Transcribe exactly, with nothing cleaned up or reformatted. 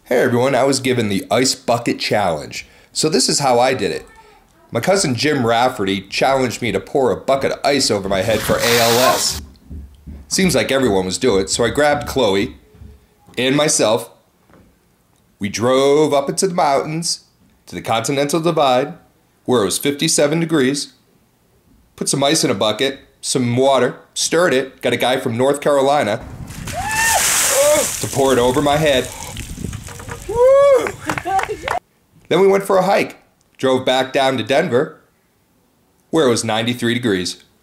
Hey everyone, I was given the Ice Bucket Challenge. So this is how I did it. My cousin Jim Rafferty challenged me to pour a bucket of ice over my head for A L S. Seems like everyone was doing it, so I grabbed Chloe and myself. We drove up into the mountains to the Continental Divide, where it was fifty-seven degrees. Put some ice in a bucket, some water, stirred it, got a guy from North Carolina to pour it over my head. Then we went for a hike, drove back down to Denver, where it was ninety-three degrees.